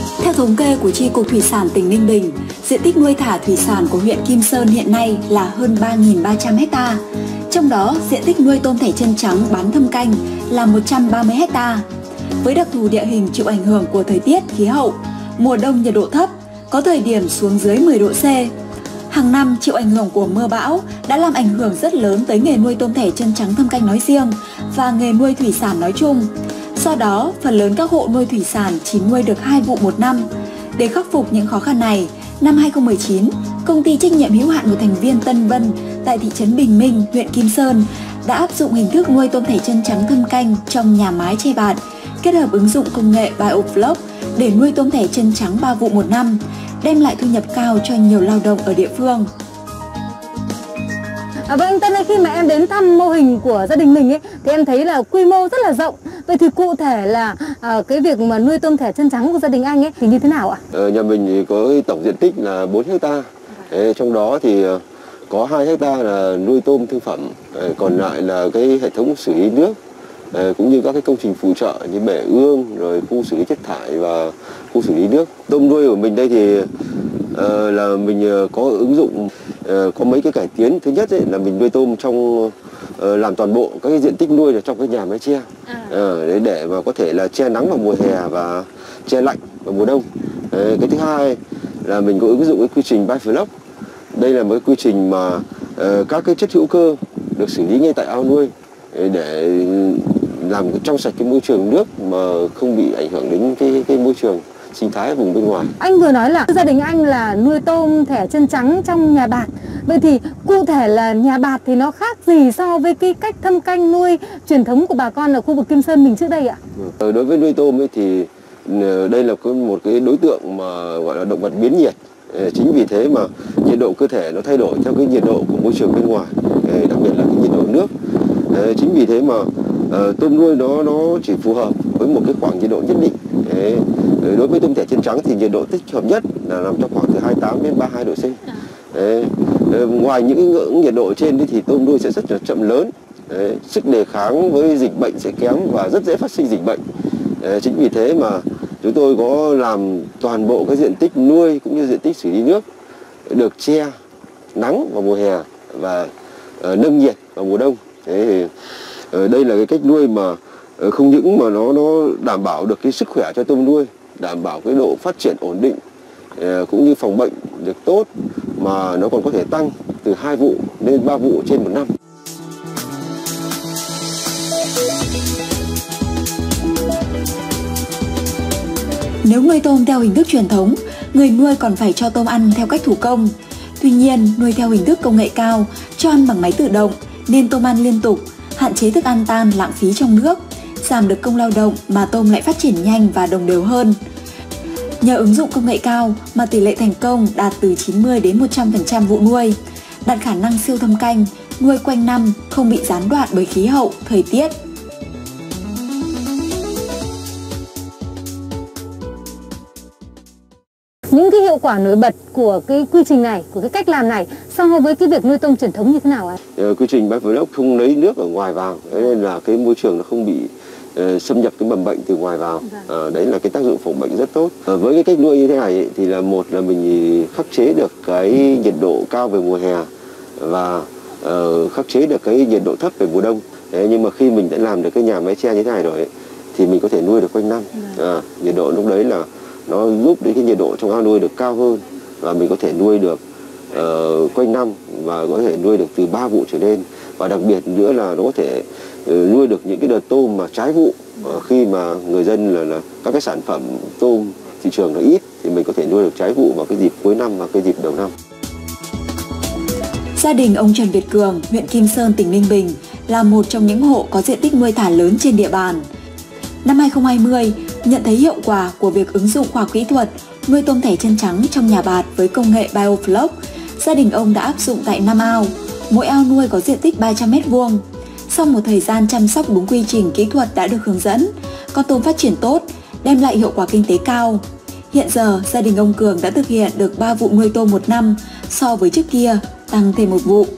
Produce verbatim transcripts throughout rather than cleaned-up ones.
Theo thống kê của Chi cục Thủy sản tỉnh Ninh Bình, diện tích nuôi thả thủy sản của huyện Kim Sơn hiện nay là hơn ba nghìn ba trăm ha. Trong đó, diện tích nuôi tôm thẻ chân trắng bán thâm canh là một trăm ba mươi ha. Với đặc thù địa hình chịu ảnh hưởng của thời tiết, khí hậu, mùa đông nhiệt độ thấp, có thời điểm xuống dưới mười độ C. Hàng năm chịu ảnh hưởng của mưa bão đã làm ảnh hưởng rất lớn tới nghề nuôi tôm thẻ chân trắng thâm canh nói riêng và nghề nuôi thủy sản nói chung. Do đó, phần lớn các hộ nuôi thủy sản chỉ nuôi được hai vụ một năm. Để khắc phục những khó khăn này, năm hai nghìn không trăm mười chín, công ty trách nhiệm hữu hạn một thành viên Tân Vân tại thị trấn Bình Minh, huyện Kim Sơn đã áp dụng hình thức nuôi tôm thẻ chân trắng thâm canh trong nhà mái che bạt, kết hợp ứng dụng công nghệ BioFloc để nuôi tôm thẻ chân trắng ba vụ một năm, đem lại thu nhập cao cho nhiều lao động ở địa phương. À, vâng, anh Tân ơi, khi mà em đến thăm mô hình của gia đình mình ấy, thì em thấy là quy mô rất là rộng. Vậy thì cụ thể là à, cái việc mà nuôi tôm thẻ chân trắng của gia đình anh ấy thì như thế nào ạ? Ờ, nhà mình thì có tổng diện tích là bốn hecta. Đấy, trong đó thì có hai hecta là nuôi tôm thương phẩm, còn lại là cái hệ thống xử lý nước, cũng như các cái công trình phụ trợ như bể ương, rồi khu xử lý chất thải và khu xử lý nước. Tôm nuôi của mình đây thì uh, là mình có ứng dụng uh, có mấy cái cải tiến. Thứ nhất ấy, là mình nuôi tôm trong uh, làm toàn bộ các cái diện tích nuôi ở trong cái nhà mái che, à. uh, để mà có thể là che nắng vào mùa hè và che lạnh vào mùa đông. Uh, cái thứ hai là mình có ứng dụng cái quy trình BioFloc. Đây là một cái quy trình mà uh, các cái chất hữu cơ được xử lý ngay tại ao nuôi để làm trong sạch cái môi trường nước mà không bị ảnh hưởng đến cái cái môi trường sinh thái ở vùng bên ngoài. Anh vừa nói là gia đình anh là nuôi tôm thẻ chân trắng trong nhà bạt. Vậy thì cụ thể là nhà bạt thì nó khác gì so với cái cách thâm canh nuôi truyền thống của bà con ở khu vực Kim Sơn mình trước đây ạ? Đối với nuôi tôm ấy thì đây là một cái đối tượng mà gọi là động vật biến nhiệt. Chính vì thế mà nhiệt độ cơ thể nó thay đổi theo cái nhiệt độ của môi trường bên ngoài, đặc biệt là cái nhiệt độ nước. Chính vì thế mà uh, tôm nuôi nó nó chỉ phù hợp với một cái khoảng nhiệt độ nhất định. Đấy. Đối với tôm thẻ chân trắng thì nhiệt độ thích hợp nhất là nằm trong khoảng từ hai mươi tám đến ba mươi hai độ C. Đấy. Ngoài những cái ngưỡng nhiệt độ trên thì tôm nuôi sẽ rất là chậm lớn. Đấy. Sức đề kháng với dịch bệnh sẽ kém và rất dễ phát sinh dịch bệnh. Đấy. Chính vì thế mà chúng tôi có làm toàn bộ cái diện tích nuôi cũng như diện tích xử lý nước được che nắng vào mùa hè và uh, nâng nhiệt vào mùa đông. Thế thì uh, đây là cái cách nuôi mà uh, không những mà nó nó đảm bảo được cái sức khỏe cho tôm nuôi, đảm bảo cái độ phát triển ổn định, uh, cũng như phòng bệnh được tốt, mà nó còn có thể tăng từ hai vụ lên ba vụ trên một năm. Nếu nuôi tôm theo hình thức truyền thống, người nuôi còn phải cho tôm ăn theo cách thủ công. Tuy nhiên, nuôi theo hình thức công nghệ cao, cho ăn bằng máy tự động, nên tôm ăn liên tục, hạn chế thức ăn tan lãng phí trong nước, giảm được công lao động mà tôm lại phát triển nhanh và đồng đều hơn. Nhờ ứng dụng công nghệ cao mà tỷ lệ thành công đạt từ chín mươi đến một trăm phần trăm vụ nuôi, đạt khả năng siêu thâm canh, nuôi quanh năm, không bị gián đoạn bởi khí hậu, thời tiết. Những cái hiệu quả nổi bật của cái quy trình này, của cái cách làm này so với cái việc nuôi tôm truyền thống như thế nào ạ? Quy trình BioFloc không lấy nước ở ngoài vào, nên là cái môi trường nó không bị uh, xâm nhập cái mầm bệnh từ ngoài vào. Uh, đấy là cái tác dụng phòng bệnh rất tốt. Uh, với cái cách nuôi như thế này thì là một là mình khắc chế được cái nhiệt độ cao về mùa hè và uh, khắc chế được cái nhiệt độ thấp về mùa đông. Đấy, nhưng mà khi mình đã làm được cái nhà mái che như thế này rồi ấy, thì mình có thể nuôi được quanh năm. Uh, nhiệt độ lúc đấy là nó giúp đến cái nhiệt độ trong ao nuôi được cao hơn và mình có thể nuôi được uh, quanh năm và có thể nuôi được từ ba vụ trở lên, và đặc biệt nữa là nó có thể uh, nuôi được những cái đợt tôm mà trái vụ. Uh, khi mà người dân là, là các cái sản phẩm tôm thị trường nó ít thì mình có thể nuôi được trái vụ vào cái dịp cuối năm và cái dịp đầu năm. Gia đình ông Trần Việt Cường, huyện Kim Sơn, tỉnh Ninh Bình là một trong những hộ có diện tích nuôi thả lớn trên địa bàn. Năm hai nghìn không trăm hai mươi, nhận thấy hiệu quả của việc ứng dụng khoa học kỹ thuật nuôi tôm thẻ chân trắng trong nhà bạt với công nghệ BioFloc, gia đình ông đã áp dụng tại năm ao, mỗi ao nuôi có diện tích ba trăm mét vuông. Sau một thời gian chăm sóc đúng quy trình kỹ thuật đã được hướng dẫn, con tôm phát triển tốt, đem lại hiệu quả kinh tế cao. Hiện giờ, gia đình ông Cường đã thực hiện được ba vụ nuôi tôm một năm, so với trước kia tăng thêm một vụ.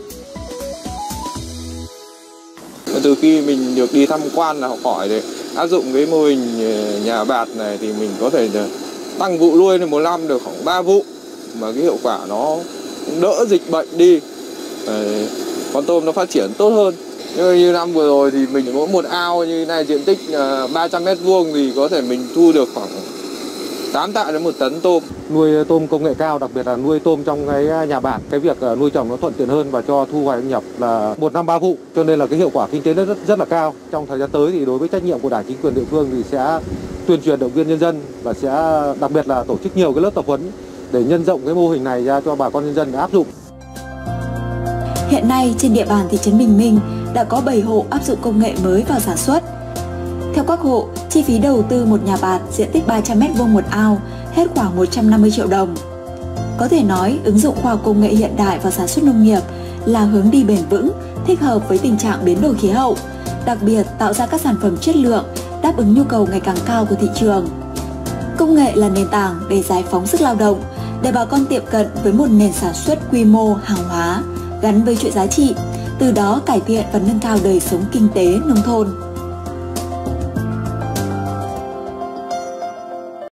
Từ khi mình được đi tham quan là học hỏi để áp dụng cái mô hình nhà bạt này thì mình có thể tăng vụ nuôi thì một năm được khoảng ba vụ, mà cái hiệu quả nó đỡ dịch bệnh đi, đấy, con tôm nó phát triển tốt hơn. Như, như năm vừa rồi thì mình mỗi một ao như này diện tích uh, ba trăm mét vuông thì có thể mình thu được khoảng tám tạ đến một tấn tôm. Nuôi tôm công nghệ cao, đặc biệt là nuôi tôm trong cái nhà bạc, cái việc nuôi trồng nó thuận tiện hơn và cho thu hoạch nhập là một năm ba vụ, cho nên là cái hiệu quả kinh tế nó rất rất là cao. Trong thời gian tới thì đối với trách nhiệm của Đảng, chính quyền địa phương thì sẽ tuyên truyền động viên nhân dân và sẽ đặc biệt là tổ chức nhiều cái lớp tập huấn để nhân rộng cái mô hình này ra cho bà con nhân dân áp dụng. Hiện nay trên địa bàn thị trấn Bình Minh đã có bảy hộ áp dụng công nghệ mới vào sản xuất. Theo các hộ, chi phí đầu tư một nhà bạt diện tích ba trăm mét vuông một ao hết khoảng một trăm năm mươi triệu đồng. Có thể nói, ứng dụng khoa học công nghệ hiện đại vào sản xuất nông nghiệp là hướng đi bền vững, thích hợp với tình trạng biến đổi khí hậu, đặc biệt tạo ra các sản phẩm chất lượng, đáp ứng nhu cầu ngày càng cao của thị trường. Công nghệ là nền tảng để giải phóng sức lao động, để bà con tiệm cận với một nền sản xuất quy mô hàng hóa, gắn với chuỗi giá trị, từ đó cải thiện và nâng cao đời sống kinh tế nông thôn.